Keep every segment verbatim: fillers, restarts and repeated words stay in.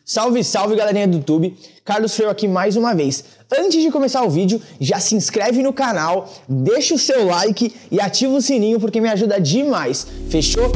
Salve, salve galerinha do YouTube, Carlos Freio aqui mais uma vez. Antes de começar o vídeo, já se inscreve no canal, deixa o seu like e ativa o sininho porque me ajuda demais, fechou?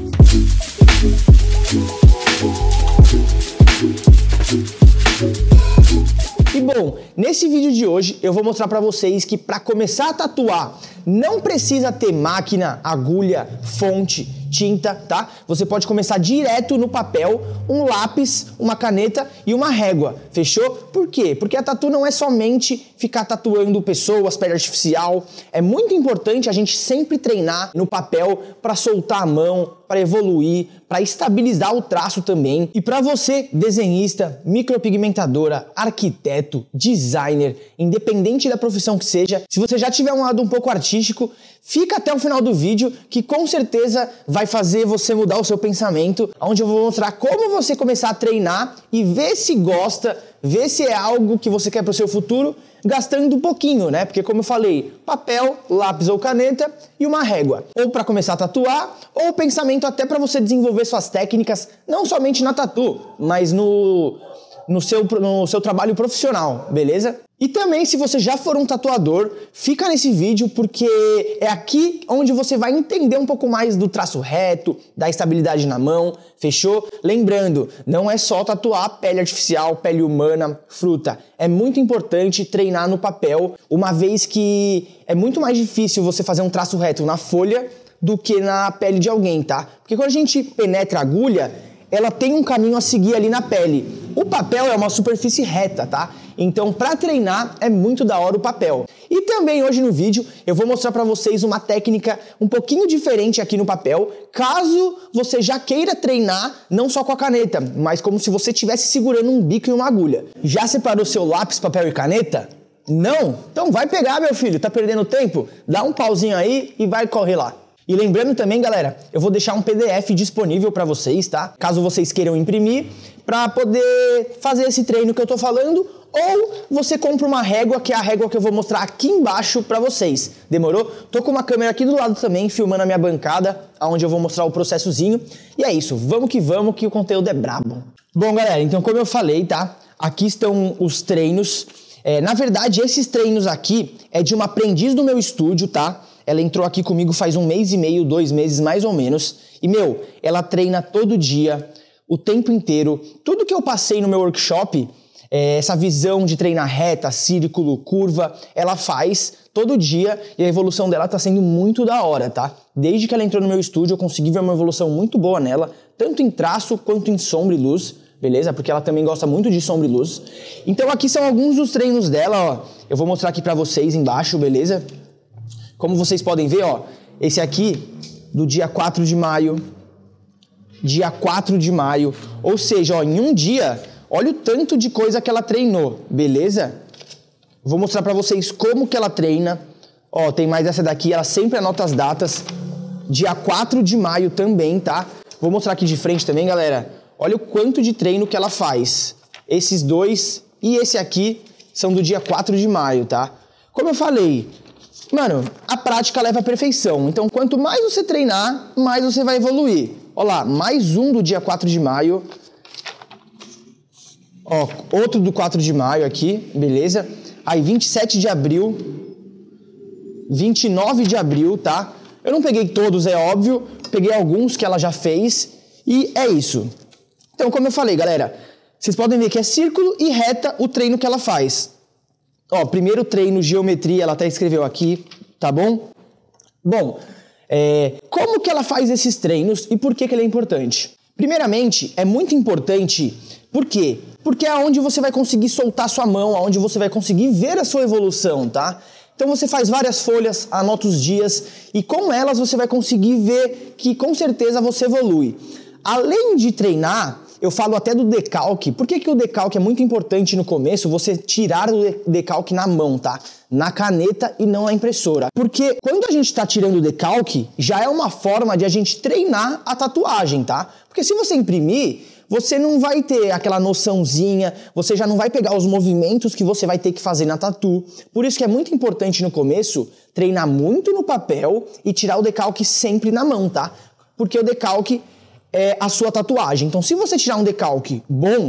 E bom, nesse vídeo de hoje eu vou mostrar pra vocês que para começar a tatuar não precisa ter máquina, agulha, fonte, tinta, tá? Você pode começar direto no papel, um lápis, uma caneta e uma régua, fechou? Por quê? Porque a tatu não é somente ficar tatuando pessoas, pele artificial, é muito importante a gente sempre treinar no papel para soltar a mão, para evoluir, para estabilizar o traço também. E para você, desenhista, micropigmentadora, arquiteto, designer, independente da profissão que seja, se você já tiver um lado um pouco artístico, fica até o final do vídeo que com certeza vai fazer você mudar o seu pensamento, onde eu vou mostrar como você começar a treinar e ver se gosta, ver se é algo que você quer para o seu futuro, gastando um pouquinho, né? Porque como eu falei, papel, lápis ou caneta e uma régua. Ou para começar a tatuar, ou pensamento até para você desenvolver suas técnicas, não somente na tatu, mas no, no, seu, no seu trabalho profissional, beleza? E também, se você já for um tatuador, fica nesse vídeo porque é aqui onde você vai entender um pouco mais do traço reto, da estabilidade na mão, fechou? Lembrando, não é só tatuar pele artificial, pele humana, fruta. É muito importante treinar no papel, uma vez que é muito mais difícil você fazer um traço reto na folha do que na pele de alguém, tá? Porque quando a gente penetra a agulha, ela tem um caminho a seguir ali na pele. O papel é uma superfície reta, tá? Então, para treinar, é muito da hora o papel. E também hoje no vídeo eu vou mostrar para vocês uma técnica um pouquinho diferente aqui no papel, caso você já queira treinar não só com a caneta, mas como se você estivesse segurando um bico e uma agulha. Já separou seu lápis, papel e caneta? Não? Então vai pegar, meu filho, tá perdendo tempo? Dá um pauzinho aí e vai correr lá. E lembrando também, galera, eu vou deixar um P D F disponível para vocês, tá? Caso vocês queiram imprimir, para poder fazer esse treino que eu tô falando, ou você compra uma régua, que é a régua que eu vou mostrar aqui embaixo para vocês. Demorou? Tô com uma câmera aqui do lado também, filmando a minha bancada, onde eu vou mostrar o processozinho. E é isso, vamos que vamos, que o conteúdo é brabo. Bom, galera, então como eu falei, tá? Aqui estão os treinos. É, na verdade, esses treinos aqui é de uma aprendiz do meu estúdio, tá? Ela entrou aqui comigo faz um mês e meio, dois meses mais ou menos. E, meu, ela treina todo dia, o tempo inteiro. Tudo que eu passei no meu workshop, é, essa visão de treinar reta, círculo, curva, ela faz todo dia e a evolução dela tá sendo muito da hora, tá? Desde que ela entrou no meu estúdio, eu consegui ver uma evolução muito boa nela, tanto em traço quanto em sombra e luz, beleza? Porque ela também gosta muito de sombra e luz. Então aqui são alguns dos treinos dela, ó. Eu vou mostrar aqui pra vocês embaixo, beleza? Como vocês podem ver, ó, esse aqui do dia quatro de maio, dia quatro de maio, ou seja, ó, em um dia, olha o tanto de coisa que ela treinou, beleza? Vou mostrar pra vocês como que ela treina. Ó, tem mais essa daqui, ela sempre anota as datas. Dia quatro de maio também, tá? Vou mostrar aqui de frente também, galera. Olha o quanto de treino que ela faz. Esses dois e esse aqui são do dia quatro de maio, tá? Como eu falei, mano, a prática leva à perfeição. Então, quanto mais você treinar, mais você vai evoluir. Ó lá, mais um do dia quatro de maio. Ó, outro do quatro de maio aqui, beleza? Aí, vinte e sete de abril. vinte e nove de abril, tá? Eu não peguei todos, é óbvio. Peguei alguns que ela já fez. E é isso. Então, como eu falei, galera, vocês podem ver que é círculo e reta o treino que ela faz. Ó, primeiro treino, geometria, ela até escreveu aqui, tá bom? Bom, é, como que ela faz esses treinos e por que que ele é importante? Primeiramente, é muito importante, por quê? Porque é onde você vai conseguir soltar sua mão, onde você vai conseguir ver a sua evolução, tá? Então você faz várias folhas, anota os dias e com elas você vai conseguir ver que com certeza você evolui. Além de treinar, eu falo até do decalque. Por que que o decalque é muito importante no começo? Você tirar o decalque na mão, tá? Na caneta e não na impressora. Porque quando a gente tá tirando o decalque, já é uma forma de a gente treinar a tatuagem, tá? Porque se você imprimir, você não vai ter aquela noçãozinha, você já não vai pegar os movimentos que você vai ter que fazer na tatu. Por isso que é muito importante no começo treinar muito no papel e tirar o decalque sempre na mão, tá? Porque o decalque é a sua tatuagem. Então, se você tirar um decalque bom,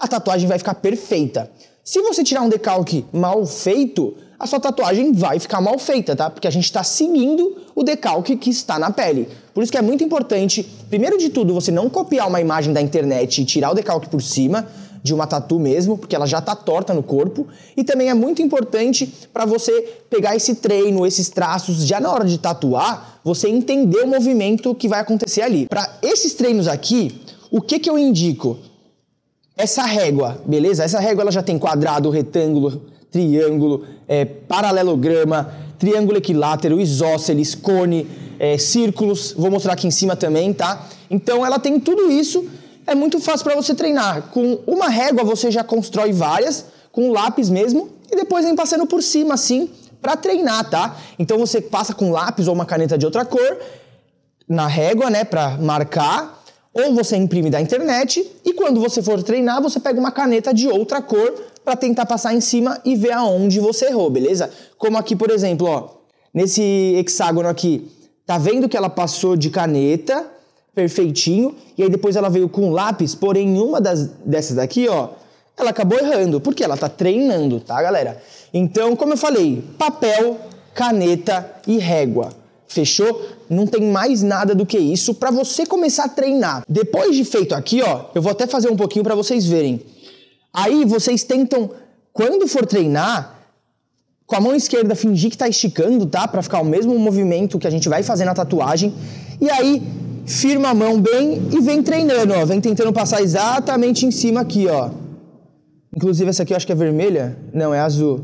a tatuagem vai ficar perfeita. Se você tirar um decalque mal feito, a sua tatuagem vai ficar mal feita, tá? Porque a gente está seguindo o decalque que está na pele. Por isso que é muito importante, primeiro de tudo, você não copiar uma imagem da internet e tirar o decalque por cima de uma tatu mesmo, porque ela já está torta no corpo. E também é muito importante para você pegar esse treino, esses traços, já na hora de tatuar, você entender o movimento que vai acontecer ali. Para esses treinos aqui, o que que eu indico? Essa régua, beleza? Essa régua ela já tem quadrado, retângulo, triângulo, é, paralelograma, triângulo equilátero, isósceles, cone, é, círculos. Vou mostrar aqui em cima também, tá? Então ela tem tudo isso, é muito fácil para você treinar. Com uma régua você já constrói várias, com um lápis mesmo, e depois vem passando por cima assim, para treinar, tá? Então você passa com lápis ou uma caneta de outra cor, na régua, né, para marcar, ou você imprime da internet, e quando você for treinar, você pega uma caneta de outra cor para tentar passar em cima e ver aonde você errou, beleza? Como aqui, por exemplo, ó, nesse hexágono aqui, tá vendo que ela passou de caneta, perfeitinho, e aí depois ela veio com lápis, porém em uma das, dessas daqui, ó, ela acabou errando, porque ela tá treinando, tá, galera? Então, como eu falei, papel, caneta e régua. Fechou? Não tem mais nada do que isso para você começar a treinar. Depois de feito aqui, ó, eu vou até fazer um pouquinho para vocês verem. Aí vocês tentam, quando for treinar, com a mão esquerda fingir que tá esticando, tá? Para ficar o mesmo movimento que a gente vai fazer na tatuagem. E aí, firma a mão bem e vem treinando, ó. Vem tentando passar exatamente em cima aqui, ó. Inclusive essa aqui eu acho que é vermelha. Não, é azul.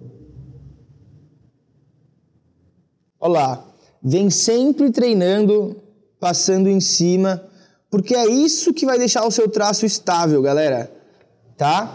Olha lá. Vem sempre treinando, passando em cima, porque é isso que vai deixar o seu traço estável, galera, tá?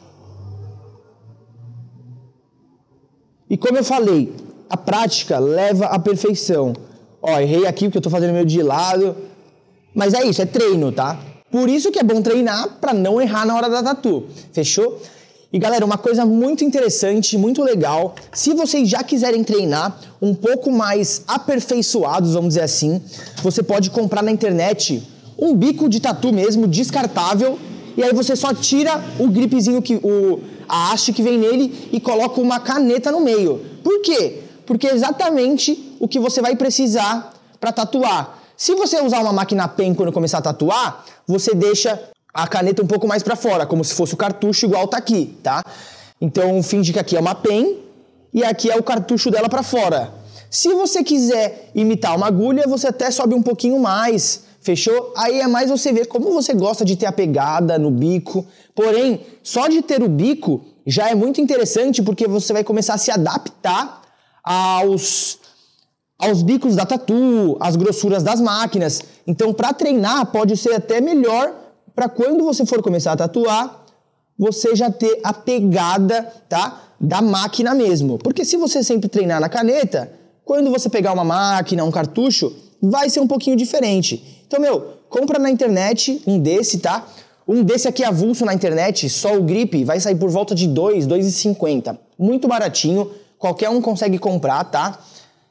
E como eu falei, a prática leva à perfeição. Ó, errei aqui porque eu tô fazendo meio de lado, mas é isso, é treino, tá? Por isso que é bom treinar para não errar na hora da tatu, fechou? E galera, uma coisa muito interessante, muito legal, se vocês já quiserem treinar um pouco mais aperfeiçoados, vamos dizer assim, você pode comprar na internet um bico de tatu mesmo, descartável, e aí você só tira o gripezinho, que, o, a haste que vem nele e coloca uma caneta no meio. Por quê? Porque é exatamente o que você vai precisar para tatuar. Se você usar uma máquina pen quando começar a tatuar, você deixa a caneta um pouco mais para fora, como se fosse o cartucho igual tá aqui, tá? Então finge que aqui é uma pen e aqui é o cartucho dela para fora. Se você quiser imitar uma agulha, você até sobe um pouquinho mais, fechou? Aí é mais você ver como você gosta de ter a pegada no bico. Porém, só de ter o bico já é muito interessante, porque você vai começar a se adaptar aos, aos bicos da tatu, às grossuras das máquinas. Então, para treinar, pode ser até melhor para quando você for começar a tatuar, você já ter a pegada, tá, da máquina mesmo. Porque se você sempre treinar na caneta, quando você pegar uma máquina, um cartucho, vai ser um pouquinho diferente. Então, meu, compra na internet um desse, tá? Um desse aqui avulso na internet, só o grip, vai sair por volta de dois, dois e cinquenta. Muito baratinho, qualquer um consegue comprar, tá?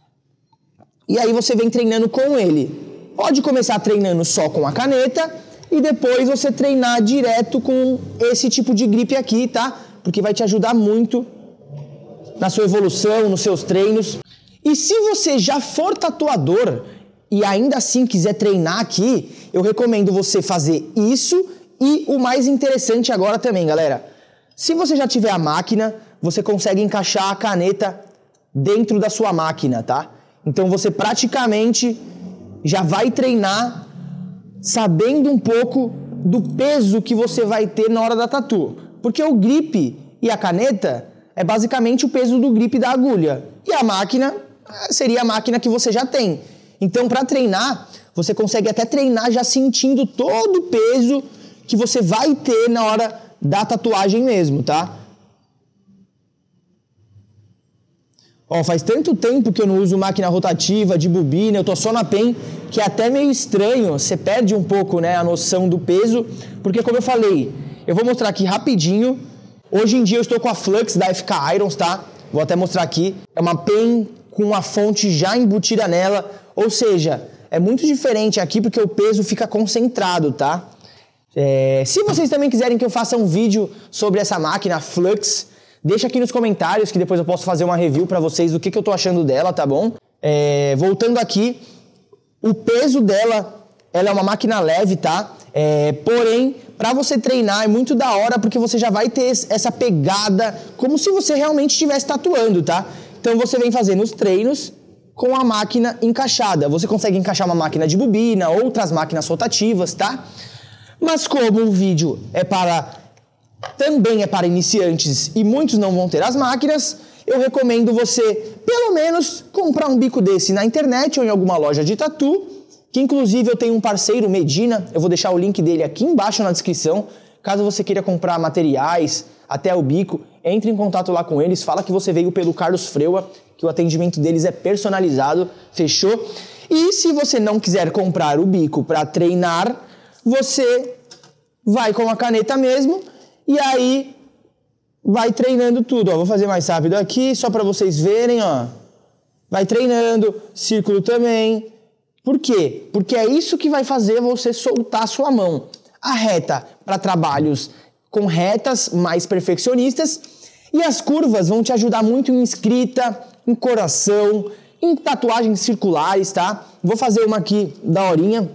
E aí você vem treinando com ele. Pode começar treinando só com a caneta e depois você treinar direto com esse tipo de grip aqui, tá? Porque vai te ajudar muito na sua evolução, nos seus treinos. E se você já for tatuador e ainda assim quiser treinar aqui, eu recomendo você fazer isso e o mais interessante agora também, galera. Se você já tiver a máquina, você consegue encaixar a caneta dentro da sua máquina, tá? Então você praticamente já vai treinar sabendo um pouco do peso que você vai ter na hora da tatu. Porque o grip e a caneta é basicamente o peso do grip da agulha. E a máquina seria a máquina que você já tem. Então, para treinar, você consegue até treinar já sentindo todo o peso que você vai ter na hora da tatuagem mesmo, tá? Ó, faz tanto tempo que eu não uso máquina rotativa, de bobina, eu tô só na pen, que é até meio estranho, você perde um pouco, né, a noção do peso, porque como eu falei, eu vou mostrar aqui rapidinho, hoje em dia eu estou com a Flux da F K Irons, tá? Vou até mostrar aqui, é uma pen com a fonte já embutida nela, ou seja, é muito diferente aqui porque o peso fica concentrado, tá? É, se vocês também quiserem que eu faça um vídeo sobre essa máquina Flux, deixa aqui nos comentários que depois eu posso fazer uma review pra vocês do que, que eu tô achando dela, tá bom? É, voltando aqui, o peso dela, ela é uma máquina leve, tá? É, porém, pra você treinar é muito da hora porque você já vai ter essa pegada como se você realmente estivesse tatuando, tá? Então você vem fazendo os treinos com a máquina encaixada. Você consegue encaixar uma máquina de bobina, outras máquinas rotativas, tá? Mas como o vídeo é para também é para iniciantes e muitos não vão ter as máquinas, eu recomendo você, pelo menos, comprar um bico desse na internet ou em alguma loja de tatu, que inclusive eu tenho um parceiro, Medina, eu vou deixar o link dele aqui embaixo na descrição. Caso você queira comprar materiais, até o bico, entre em contato lá com eles, fala que você veio pelo Carlos Freua, que o atendimento deles é personalizado, fechou? E se você não quiser comprar o bico para treinar, você vai com a caneta mesmo e aí vai treinando tudo. Ó, vou fazer mais rápido aqui, só para vocês verem, ó. Vai treinando, círculo também. Por quê? Porque é isso que vai fazer você soltar a sua mão. A reta para trabalhos com retas mais perfeccionistas e as curvas vão te ajudar muito em escrita, em coração, em tatuagens circulares, tá? Vou fazer uma aqui daorinha.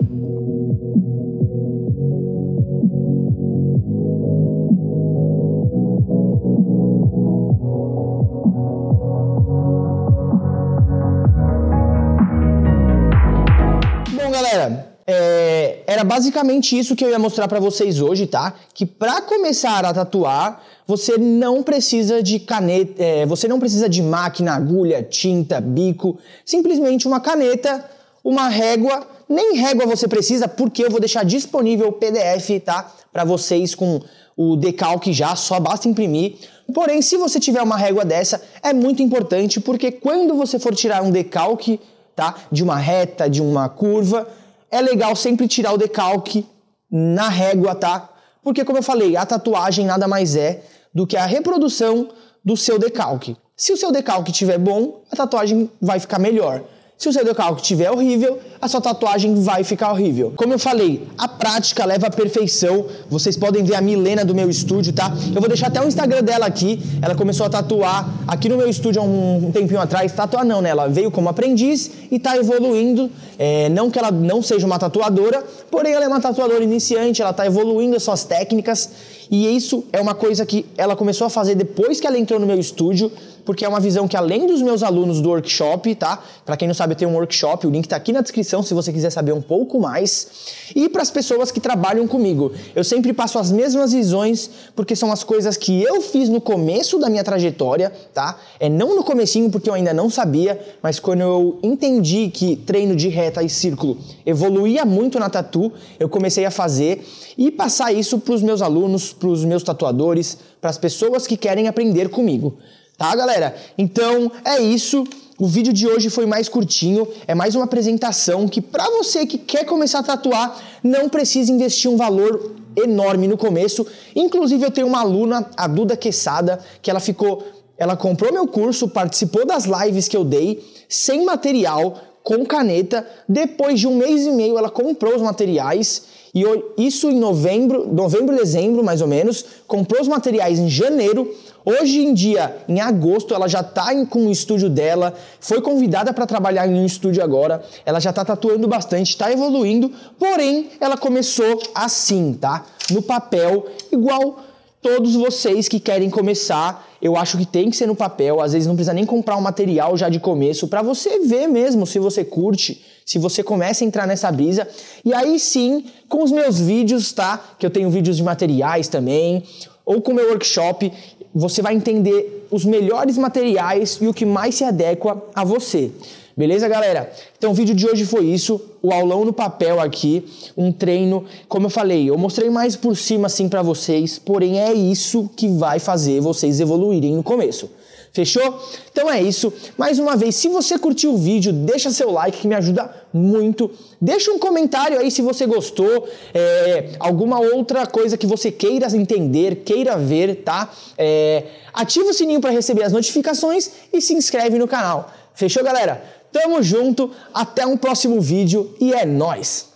Bom, galera, é, era basicamente isso que eu ia mostrar pra vocês hoje, tá? Que pra começar a tatuar, você não precisa de caneta, é, você não precisa de máquina, agulha, tinta, bico, simplesmente uma caneta, uma régua. Nem régua você precisa, porque eu vou deixar disponível o P D F, tá? Pra vocês com o decalque já, só basta imprimir. Porém, se você tiver uma régua dessa, é muito importante, porque quando você for tirar um decalque, tá? De uma reta, de uma curva, é legal sempre tirar o decalque na régua, tá? Porque, como eu falei, a tatuagem nada mais é do que a reprodução do seu decalque. Se o seu decalque estiver bom, a tatuagem vai ficar melhor. Se o seu decalque estiver horrível, a sua tatuagem vai ficar horrível. Como eu falei, a prática leva à perfeição. Vocês podem ver a Milena do meu estúdio, tá? Eu vou deixar até o Instagram dela aqui. Ela começou a tatuar aqui no meu estúdio há um tempinho atrás. Tatuar não, né? Ela veio como aprendiz e tá evoluindo. É, não que ela não seja uma tatuadora, porém ela é uma tatuadora iniciante, ela tá evoluindo as suas técnicas. E isso é uma coisa que ela começou a fazer depois que ela entrou no meu estúdio, porque é uma visão que além dos meus alunos do workshop, tá? Pra quem não sabe, eu tenho um workshop, o link tá aqui na descrição se você quiser saber um pouco mais. E para as pessoas que trabalham comigo, eu sempre passo as mesmas visões, porque são as coisas que eu fiz no começo da minha trajetória, tá? É não no comecinho, porque eu ainda não sabia, mas quando eu entendi que treino de reta e círculo evoluía muito na tatu, eu comecei a fazer e passar isso pros meus alunos, pros meus tatuadores, pras pessoas que querem aprender comigo. Tá, galera? Então, é isso. O vídeo de hoje foi mais curtinho, é mais uma apresentação que pra você que quer começar a tatuar, não precisa investir um valor enorme no começo. Inclusive, eu tenho uma aluna, a Duda Quesada, que ela ficou, ela comprou meu curso, participou das lives que eu dei, sem material, com caneta. Depois de um mês e meio, ela comprou os materiais. E isso em novembro, novembro, dezembro, mais ou menos, comprou os materiais em janeiro. Hoje em dia, em agosto, ela já está com o estúdio dela, foi convidada para trabalhar em um estúdio agora, ela já está tatuando bastante, está evoluindo, porém, ela começou assim, tá? No papel, igual todos vocês que querem começar, eu acho que tem que ser no papel, às vezes não precisa nem comprar um material já de começo, para você ver mesmo se você curte, se você começa a entrar nessa brisa. E aí sim, com os meus vídeos, tá? Que eu tenho vídeos de materiais também, ou com o meu workshop, você vai entender os melhores materiais e o que mais se adequa a você. Beleza, galera? Então o vídeo de hoje foi isso, o aulão no papel aqui, um treino, como eu falei, eu mostrei mais por cima assim pra vocês, porém é isso que vai fazer vocês evoluírem no começo. Fechou? Então é isso. Mais uma vez, se você curtiu o vídeo, deixa seu like que me ajuda muito. Deixa um comentário aí se você gostou, é, alguma outra coisa que você queira entender, queira ver, tá? É, ativa o sininho para receber as notificações e se inscreve no canal. Fechou, galera? Tamo junto, até um próximo vídeo e é nóis!